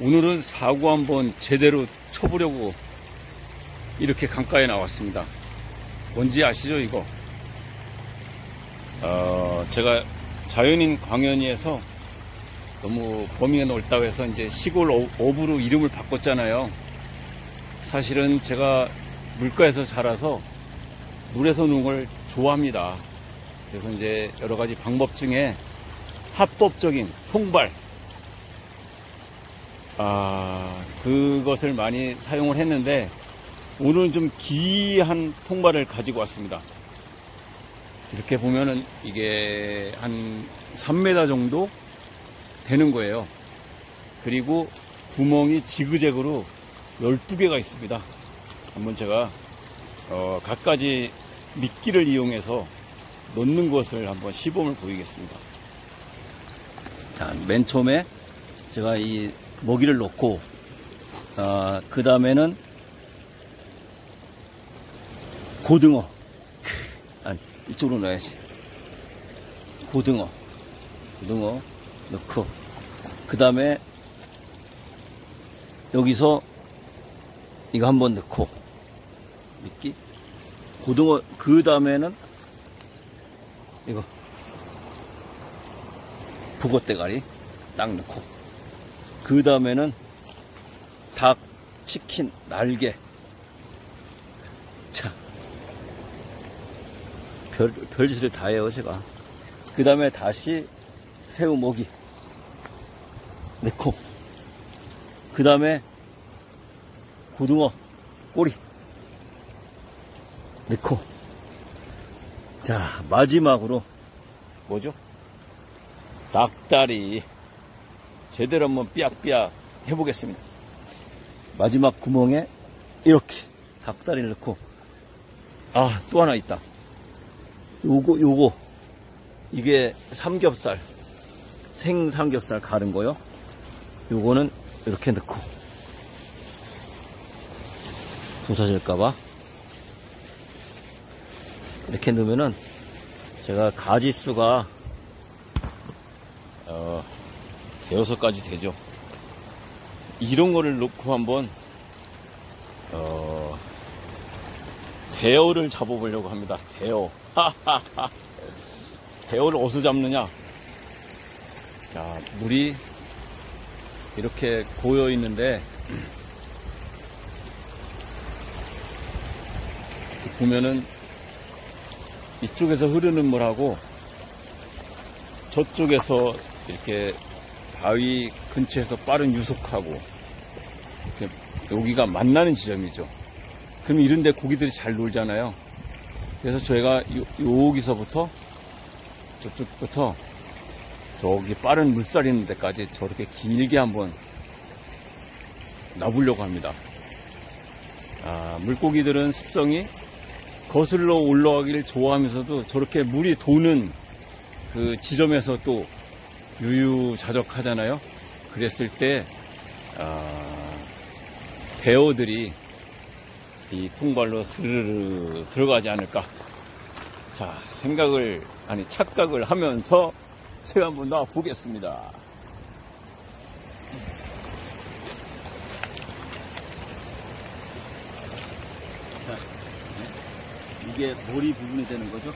오늘은 사고 한번 제대로 쳐보려고 이렇게 강가에 나왔습니다. 뭔지 아시죠 이거? 제가 자연인 광연리에서 너무 범위가 넓다고 해서 이제 시골 어부로 이름을 바꿨잖아요. 사실은 제가 물가에서 자라서 물에서 노는 걸 좋아합니다. 그래서 이제 여러 가지 방법 중에 합법적인 통발, 그것을 많이 사용을 했는데 오늘은 좀 기이한 통발을 가지고 왔습니다. 이렇게 보면은 이게 한 3m 정도 되는 거예요. 그리고 구멍이 지그재그로 12개가 있습니다. 한번 제가 갖가지 미끼를 이용해서 놓는 것을 한번 시범을 보이겠습니다. 자, 맨 처음에 제가 이 먹이를 놓고 그 다음에는 고등어, 아니 이쪽으로 넣어야지. 고등어 넣고, 그 다음에 여기서 이거 한번 넣고 미끼, 고등어, 그 다음에는 이거 북어대가리 딱 넣고, 그 다음에는 닭, 치킨, 날개. 자, 별짓을 다 해요 제가. 그 다음에 다시 새우 모기 넣고, 그 다음에 고등어 꼬리 넣고, 자 마지막으로 뭐죠? 닭다리 제대로 한번 삐약삐약 해보겠습니다. 마지막 구멍에 이렇게 닭다리를 넣고, 또 하나 있다. 요거 이게 삼겹살, 생삼겹살 가른 거요. 요거는 이렇게 넣고, 부서질까봐 이렇게 넣으면은 제가 가지수가 6가지 되죠. 이런 거를 넣고 한번 대어를 잡아보려고 합니다. 대어. 대어를 어디서 잡느냐? 자, 물이 이렇게 고여 있는데 보면은 이쪽에서 흐르는 물하고 저쪽에서 이렇게 바위 근처에서 빠른 유속하고 이렇게 여기가 만나는 지점이죠. 그럼 이런데 고기들이 잘 놀잖아요. 그래서 저희가 여기서부터 저쪽부터 저기 빠른 물살 있는 데까지 저렇게 길게 한번 놔보려고 합니다. 물고기들은 습성이 거슬러 올라가기를 좋아하면서도 저렇게 물이 도는 그 지점에서 또 유유자적하잖아요. 그랬을 때 배어들이 이 통발로 스르르 들어가지 않을까. 자, 착각을 하면서 제가 한번 놔 보겠습니다. 자, 이게 머리 부분이 되는 거죠.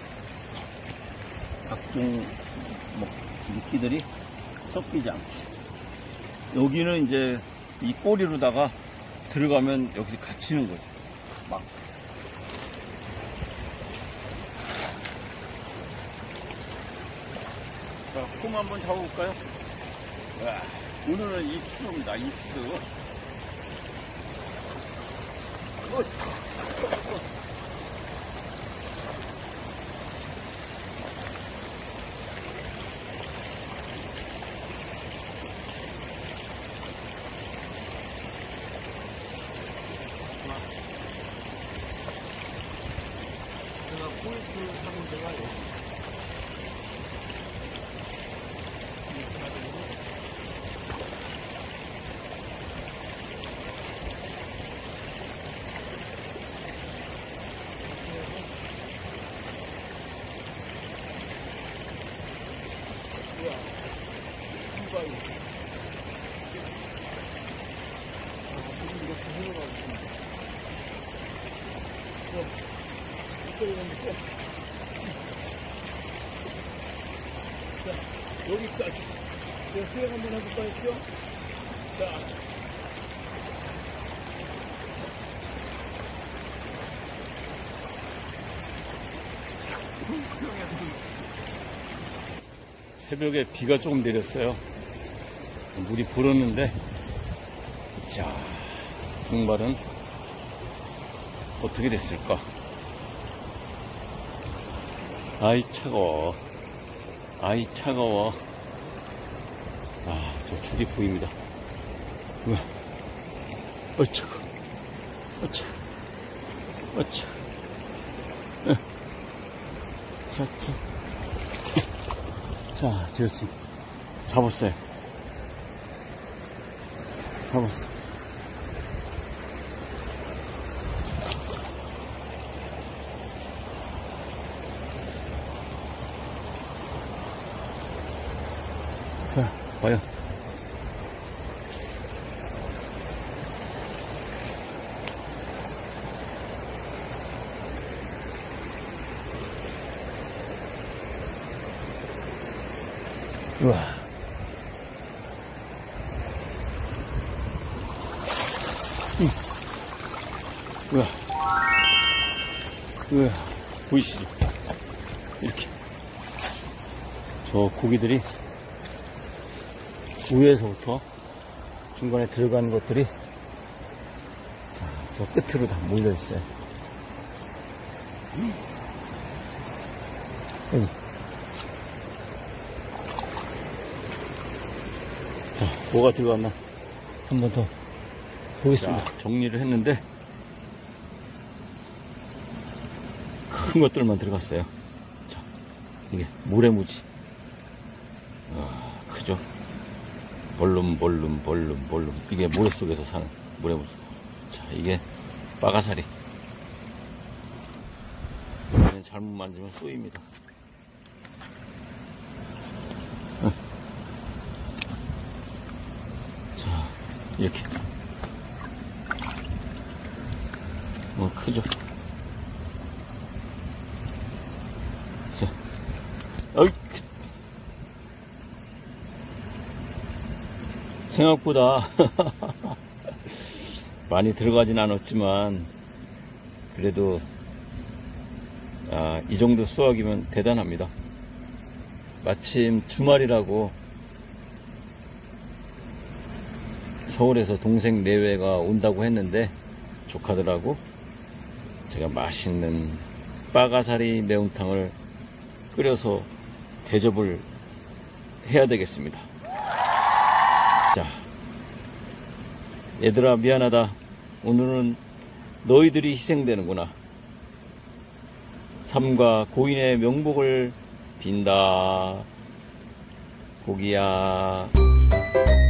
각종 미끼들이 섞이지 않고, 여기는 이제 이 꼬리로다가 들어가면 여기 갇히는 거죠. 막. 자, 콤 한번 잡아볼까요? 오늘은 입수입니다. 입수. 제가 포인트 하는 데가 여기. 여기까지. 제가 수영 한번 해볼까 했죠? 자. 새벽에 비가 조금 내렸어요. 물이 불었는데, 자, 정말은 어떻게 됐을까? 아이, 차가워. 아이, 차가워. 아, 저 줄이 보입니다. 우와. 어차고. 어차. 어차. 자, 자, 제가 지금 잡았어요. 잡았어. 자, 봐요. 우와. 우와. 우와. 보이시죠? 이렇게. 저 고기들이 위에서부터 중간에 들어가는 것들이 저 끝으로 다 몰려있어요. 여기. 자, 뭐가 들어갔나? 한 번 더 보겠습니다. 자, 정리를 했는데, 큰 것들만 들어갔어요. 자, 이게 모래무지. 크죠? 볼룸. 이게 모래 속에서 사는 모래무지. 자, 이게 빠가사리. 잘못 만지면 쏘입니다. 자, 이렇게. 크죠? 자, 어이, 생각보다 많이 들어가진 않았지만, 그래도, 이 정도 수확이면 대단합니다. 마침 주말이라고 서울에서 동생 내외가 온다고 했는데, 조카들하고 제가 맛있는 빠가사리 매운탕을 끓여서 대접을 해야 되겠습니다. 자, 얘들아 미안하다. 오늘은 너희들이 희생되는구나. 삼가 고인의 명복을 빈다. 고기야.